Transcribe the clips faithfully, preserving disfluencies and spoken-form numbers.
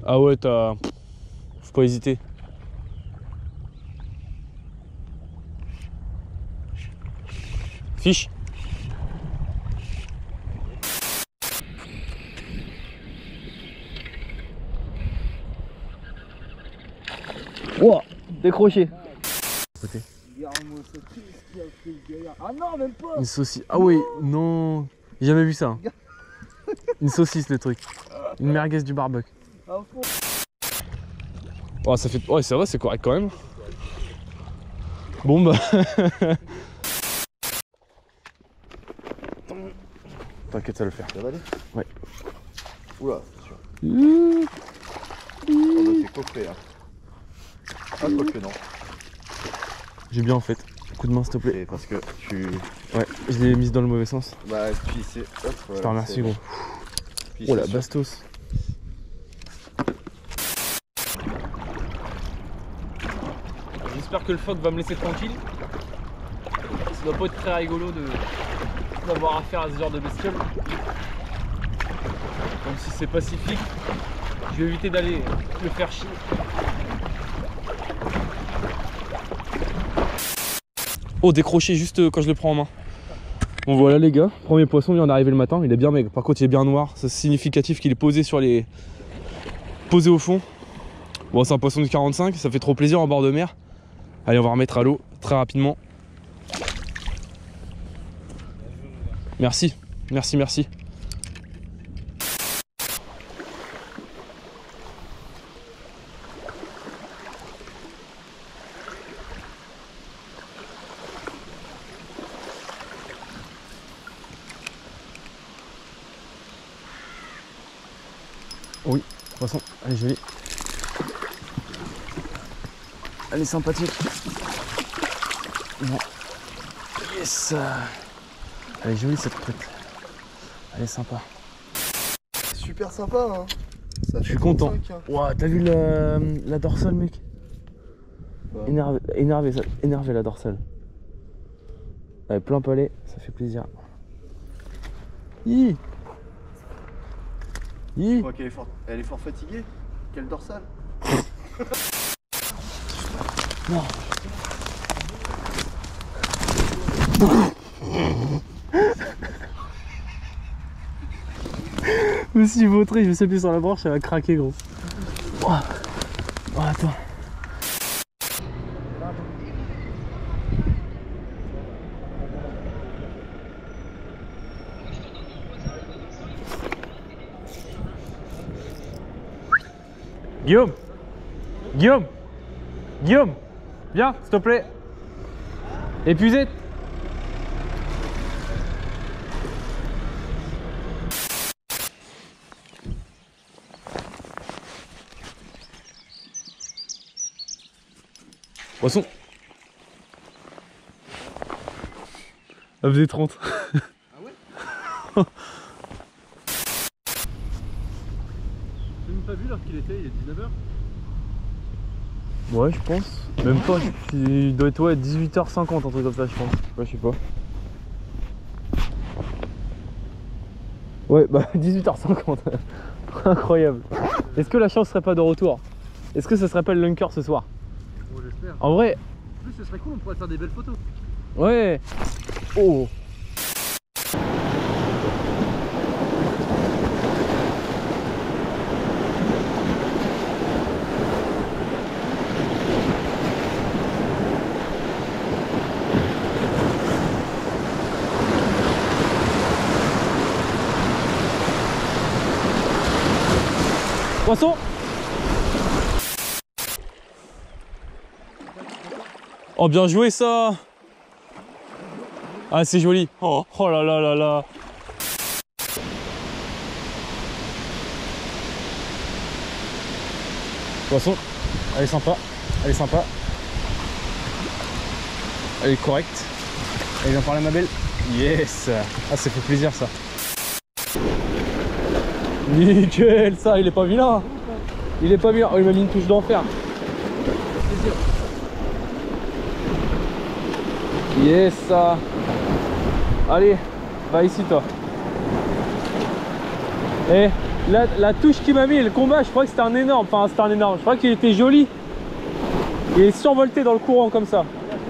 Ah ouais, t'as... Faut pas hésiter. Fiche. Wow, décroché. Côté. Ah non, même pas. Une saucisse. Ah oui, non. J'ai jamais vu ça. Une saucisse le truc. Une merguez du barbecue. Oh, ça fait. Ouais, ça va, c'est correct quand même. Bon bah. T'inquiète, ça va le faire. Ça va aller? Ouais. Oula, c'est sûr. Mmh. Oh bah c'est coffré hein. Ah quoi que non. J'ai bien en fait. Coup de main s'il te plaît. C'est parce que tu... Ouais, je l'ai mise dans le mauvais sens. Bah et puis c'est... Hop, voilà, je te remercie gros. Puis Oh la sûr. bastos. J'espère que le phoque va me laisser tranquille. Ça doit pas être très rigolo de d'avoir affaire à ce genre de bestiole. Même si c'est pacifique, je vais éviter d'aller le faire chier. Oh, décroché juste quand je le prends en main. Bon voilà les gars, premier poisson vient d'arriver le matin, il est bien maigre. Par contre il est bien noir, c'est significatif qu'il est posé sur les... posé au fond. Bon c'est un poisson de quarante-cinq, ça fait trop plaisir en bord de mer. Allez on va remettre à l'eau très rapidement. Merci, merci, merci. Oui, poisson, allez joli. Elle est sympathique. Bon. Yes. Elle est jolie cette truite. Elle est sympa. Super sympa hein. Ça Je suis content. Hein. Ouah, t'as vu la, la dorsale mec? Ouais. Énervé, énervé, ça, énervé la dorsale. Elle est plein palais, ça fait plaisir. Hi. Hi. Ok, elle est fort, elle est fort fatiguée. Quelle dorsale? Non. Je me suis vautré, je me suis appuyé sur la branche, elle va craquer gros. Oh, oh attends. Guillaume Guillaume Guillaume Viens, s'il te plaît. Épuisé. Poisson. Elle faisait trente. Ah ouais? J'ai même pas vu l'heure qu'il était, il est dix-neuf heures. Ouais, je pense. Même pas. Il doit être ouais, dix-huit heures cinquante, un truc comme ça, je pense. Ouais, je sais pas. Ouais, bah dix-huit heures cinquante. Incroyable. Est-ce que la chance serait pas de retour? Est-ce que ce serait pas le lunker ce soir? Bon, j'espère. En vrai. En plus, ce serait cool, on pourrait faire des belles photos. Ouais. Oh. Poisson. Oh bien joué ça. Ah c'est joli. Oh, oh là là là là. Poisson. Elle est sympa. Elle est sympa. Elle est correcte. Elle vient parler ma belle. Yes. Ah ça fait plaisir ça. Nickel ça, il est pas vilain. Il est pas vilain. Oh il m'a mis une touche d'enfer. Yes ça. Allez, va ici toi. Eh, La, la touche qu'il m'a mis, le combat, je crois que c'était un énorme. Enfin, c'était un énorme. Je crois qu'il était joli. Il est survolté dans le courant comme ça.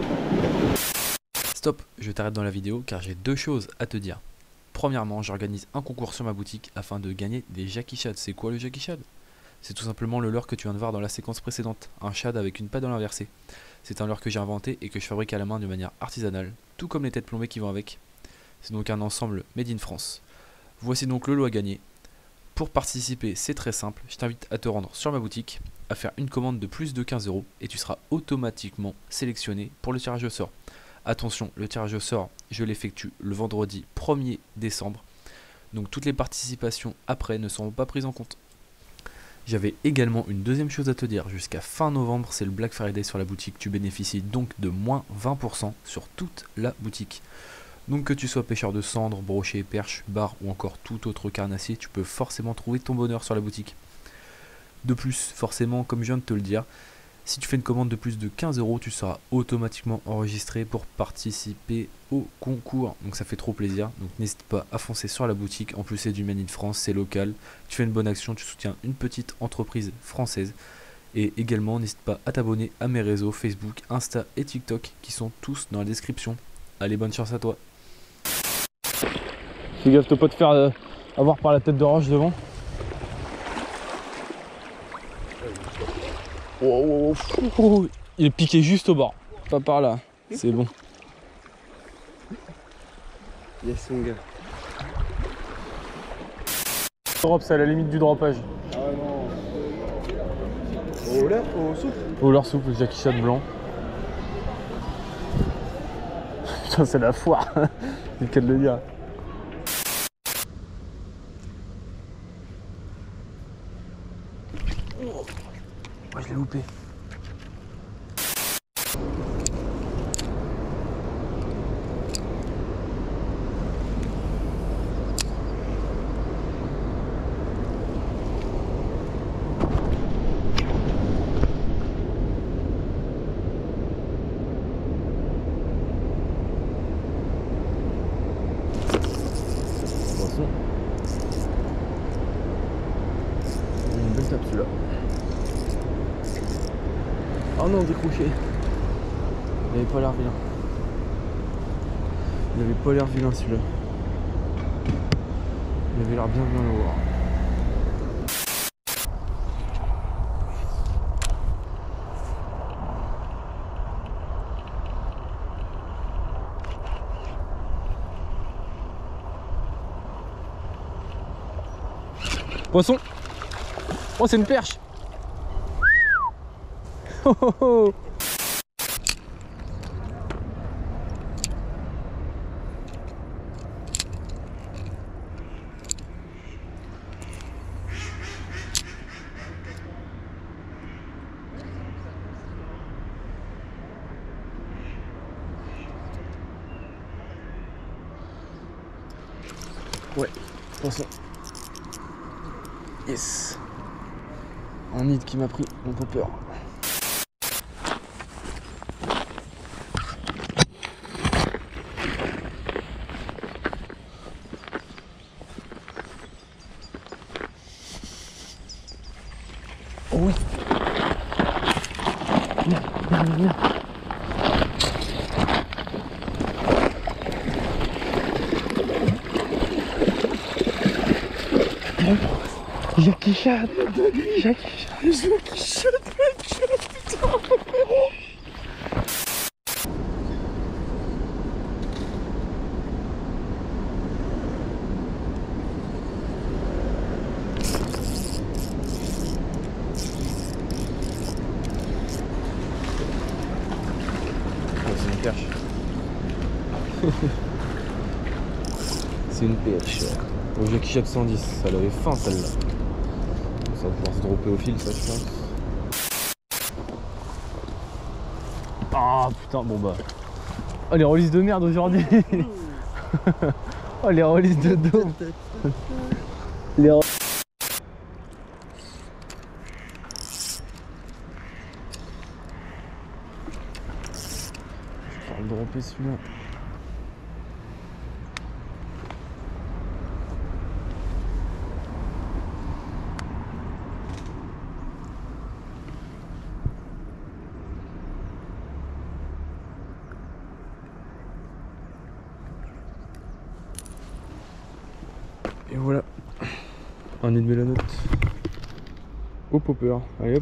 Stop, je t'arrête dans la vidéo car j'ai deux choses à te dire. Premièrement, j'organise un concours sur ma boutique afin de gagner des Jackie Shad. C'est quoi le Jackie Shad? C'est tout simplement le leurre que tu viens de voir dans la séquence précédente. Un shad avec une paddle inversée. C'est un leurre que j'ai inventé et que je fabrique à la main de manière artisanale, tout comme les têtes plombées qui vont avec. C'est donc un ensemble made in France. Voici donc le lot à gagner. Pour participer, c'est très simple, je t'invite à te rendre sur ma boutique, à faire une commande de plus de quinze euros et tu seras automatiquement sélectionné pour le tirage au sort. Attention, le tirage au sort, je l'effectue le vendredi premier décembre, donc toutes les participations après ne seront pas prises en compte. J'avais également une deuxième chose à te dire, jusqu'à fin novembre, c'est le Black Friday sur la boutique, tu bénéficies donc de moins vingt pour cent sur toute la boutique. Donc que tu sois pêcheur de cendres, brochet, perche, bar ou encore tout autre carnassier, tu peux forcément trouver ton bonheur sur la boutique. De plus, forcément, comme je viens de te le dire, si tu fais une commande de plus de quinze euros, tu seras automatiquement enregistré pour participer au concours. Donc ça fait trop plaisir, donc n'hésite pas à foncer sur la boutique. En plus c'est du Made in France, c'est local, tu fais une bonne action, tu soutiens une petite entreprise française. Et également n'hésite pas à t'abonner à mes réseaux Facebook, Insta et TikTok qui sont tous dans la description. Allez, bonne chance à toi. Fais gaffe de pas te faire euh, avoir par la tête de roche devant. Oh, oh, oh, oh. Il est piqué juste au bord, pas par là, c'est bon. Yes mon gars. Drop, c'est à la limite du dropage. Ah non. Au leurre, au souple. Au leurre souple, le Jackie Shad blanc. Putain, c'est la foire, c'est le cas de le dire. Oh, ouais, je l'ai loupé. Une belle tape celui-là. Oh non, décroché. Il avait pas l'air vilain. Il avait pas l'air vilain celui-là. Il avait l'air bien bien le voir. Poisson. Oh, c'est une perche. Oh, oh, oh. Ouais, poisson. Yes. Un nid qui m'a pris un peu peur. Oh oui. Viens, viens, viens. Jackie Shad, Jackie Shad, Jackie Shad, putain. C'est une perche. C'est une perche. Au Jackie Shad cent dix, ça l'avait faim celle-là. Ça va pouvoir se dropper au fil, ça je pense. Ah putain, bon bah. Oh les releases de merde aujourd'hui. Oh les releases de dos. Les re... Je vais pouvoir le dropper celui-là. Et voilà. Un nez de mélanote. Au popper. Allez hop.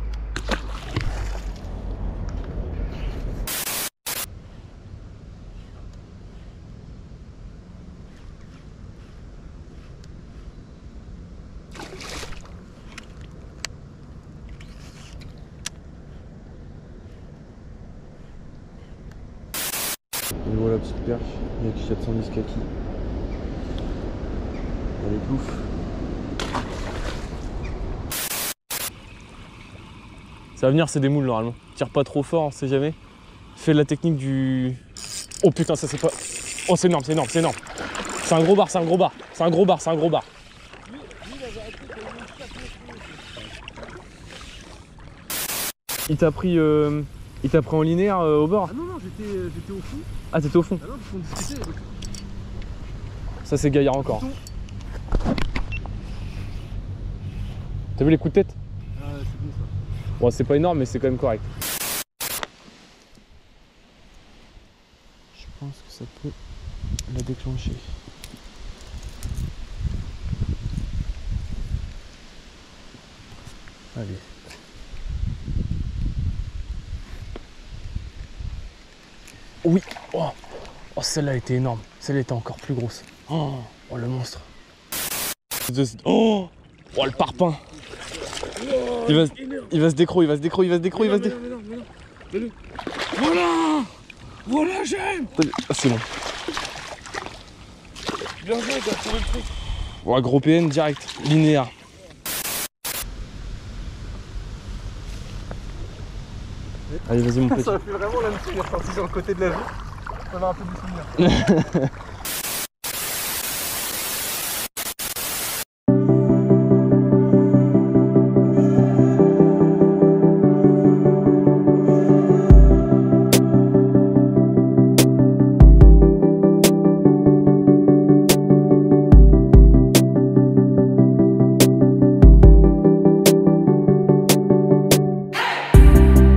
Et voilà, petite perche, Jackie Chat cent dix kaki. Elle est plouf. Ça va venir, c'est des moules normalement. Tire pas trop fort, on sait jamais. Fais la technique du... Oh putain, ça c'est pas... Oh c'est énorme, c'est énorme, c'est énorme. C'est un gros bar, c'est un gros bar. C'est un gros bar, c'est un gros bar. Il t'a pris... Euh... Il t'a pris en linéaire euh, au bord? Ah non, non, j'étais j'étais au fond. Ah, t'étais au fond? Ah non, parce qu'on discutait. Donc... Ça, c'est gaillard encore. T'as vu les coups de tête? Ah, c'est bon ça. Bon, c'est pas énorme, mais c'est quand même correct. Je pense que ça peut la déclencher. Allez. Oui. Oh, oh celle-là était énorme. Celle-là était encore plus grosse. Oh, oh le monstre. Oh, oh le parpaing. Il va, il va se décro, il va se décro, il va se décro, il va se décro. Voilà. Voilà, j'aime. Ah, c'est bon. Bien joué, t'as trouvé le truc. Oh, gros P N direct, linéaire. Allez, vas-y mon petit. Ça fait vraiment là-dessus, il est reparti sur le côté de la vue. On a un peu du souvenir.